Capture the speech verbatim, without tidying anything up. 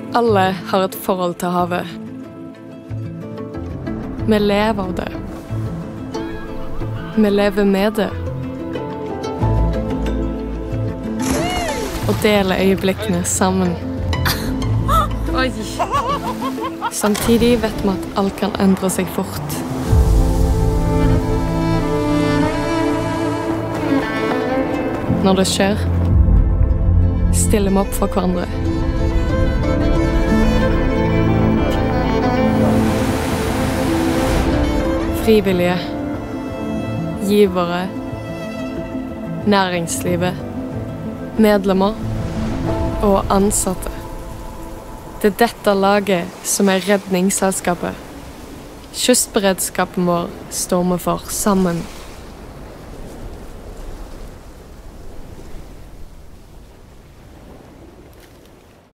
Alle har et forhold til havet. Vi lever av det. Vi lever med det. Og deler øyeblikkene sammen. Oi. Samtidig vet vi at alt kan endre seg fort. Når det skjer, stiller vi opp for hverandre. Frivillige, givere, næringslivet, medlemmer og ansatte. Det er dette laget som er redningsselskapet. Kystberedskapen vår står vi for sammen.